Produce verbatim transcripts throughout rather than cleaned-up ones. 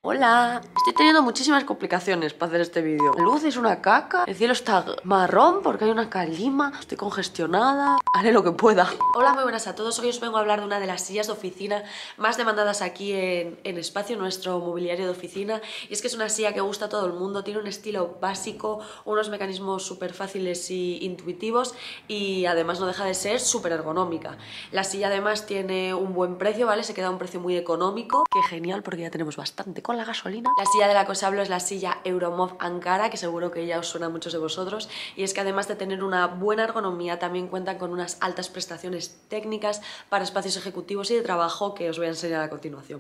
Hola, estoy teniendo muchísimas complicaciones para hacer este vídeo. La luz es una caca, el cielo está marrón porque hay una calima, estoy congestionada, haré lo que pueda. Hola, muy buenas a todos, hoy os vengo a hablar de una de las sillas de oficina más demandadas aquí en, en Espacio, nuestro mobiliario de oficina. Y es que es una silla que gusta a todo el mundo, tiene un estilo básico, unos mecanismos súper fáciles y intuitivos y además no deja de ser súper ergonómica. La silla además tiene un buen precio, ¿vale? Se queda a un precio muy económico, que genial porque ya tenemos bastante con la gasolina. La silla de la que os hablo es la silla Euromov Ankara, que seguro que ya os suena a muchos de vosotros, y es que además de tener una buena ergonomía también cuentan con unas altas prestaciones técnicas para espacios ejecutivos y de trabajo que os voy a enseñar a continuación.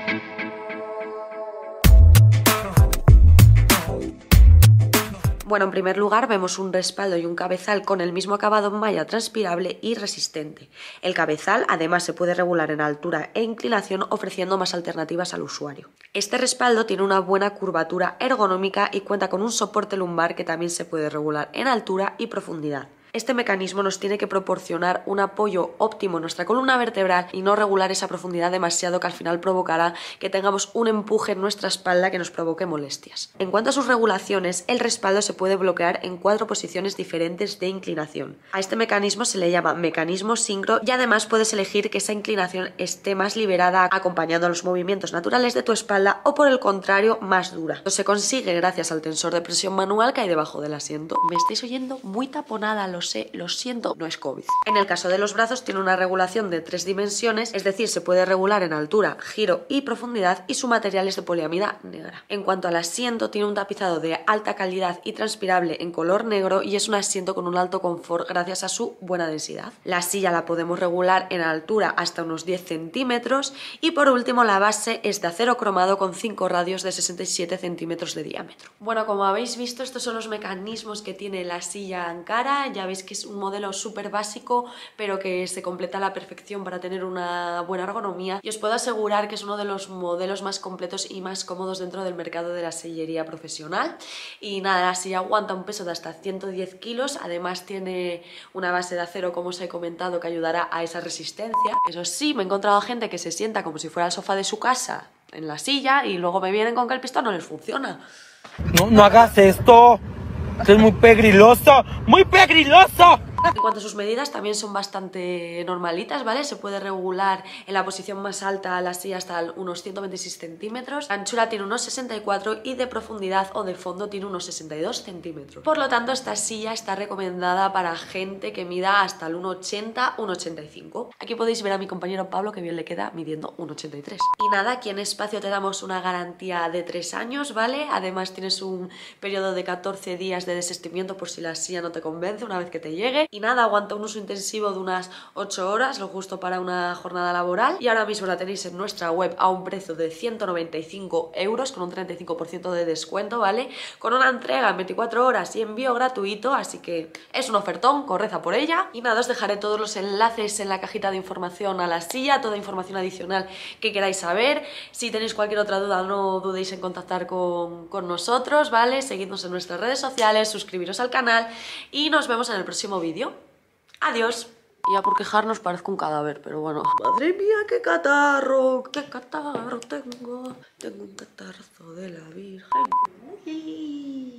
Bueno, en primer lugar vemos un respaldo y un cabezal con el mismo acabado en malla transpirable y resistente. El cabezal además se puede regular en altura e inclinación ofreciendo más alternativas al usuario. Este respaldo tiene una buena curvatura ergonómica y cuenta con un soporte lumbar que también se puede regular en altura y profundidad. Este mecanismo nos tiene que proporcionar un apoyo óptimo en nuestra columna vertebral y no regular esa profundidad demasiado que al final provocará que tengamos un empuje en nuestra espalda que nos provoque molestias. En cuanto a sus regulaciones, el respaldo se puede bloquear en cuatro posiciones diferentes de inclinación. A este mecanismo se le llama mecanismo sincro y además puedes elegir que esa inclinación esté más liberada acompañando a los movimientos naturales de tu espalda o por el contrario más dura. Esto se consigue gracias al tensor de presión manual que hay debajo del asiento. Me estáis oyendo muy taponada, lo sé, lo siento, no es COVID. En el caso de los brazos tiene una regulación de tres dimensiones, es decir, se puede regular en altura, giro y profundidad y su material es de poliamida negra. En cuanto al asiento, tiene un tapizado de alta calidad y transpirable en color negro y es un asiento con un alto confort gracias a su buena densidad. La silla la podemos regular en altura hasta unos diez centímetros y por último la base es de acero cromado con cinco radios de sesenta y siete centímetros de diámetro. Bueno, como habéis visto, estos son los mecanismos que tiene la silla Ankara. Ya veis que es un modelo súper básico pero que se completa a la perfección para tener una buena ergonomía y os puedo asegurar que es uno de los modelos más completos y más cómodos dentro del mercado de la sillería profesional. Y nada, la silla aguanta un peso de hasta ciento diez kilos, además tiene una base de acero como os he comentado que ayudará a esa resistencia. Eso sí, me he encontrado gente que se sienta como si fuera el sofá de su casa en la silla y luego me vienen con que el pistón no les funciona. No, no hagas esto, que es muy pegriloso, muy pegriloso. En cuanto a sus medidas también son bastante normalitas, ¿vale? Se puede regular en la posición más alta la silla hasta unos ciento veintiséis centímetros, la anchura tiene unos sesenta y cuatro y de profundidad o de fondo tiene unos sesenta y dos centímetros. Por lo tanto, esta silla está recomendada para gente que mida hasta el uno ochenta, uno ochenta y cinco. Aquí podéis ver a mi compañero Pablo que bien le queda midiendo uno ochenta y tres. Y nada, aquí en Espacio te damos una garantía de tres años, ¿vale? Además tienes un periodo de catorce días de desistimiento por si la silla no te convence una vez que te llegue. Y nada, aguanta un uso intensivo de unas ocho horas, lo justo para una jornada laboral. Y ahora mismo la tenéis en nuestra web a un precio de ciento noventa y cinco euros con un treinta y cinco por ciento de descuento, ¿vale? Con una entrega en veinticuatro horas y envío gratuito, así que es un ofertón, corred a por ella. Y nada, os dejaré todos los enlaces en la cajita de información a la silla, toda información adicional que queráis saber. Si tenéis cualquier otra duda, no dudéis en contactar con, con nosotros, ¿vale? Seguidnos en nuestras redes sociales, suscribiros al canal y nos vemos en el próximo vídeo. Adiós. Y ya por quejarnos parezco un cadáver, pero bueno. Madre mía, qué catarro, qué catarro tengo. Tengo un catarro de la Virgen.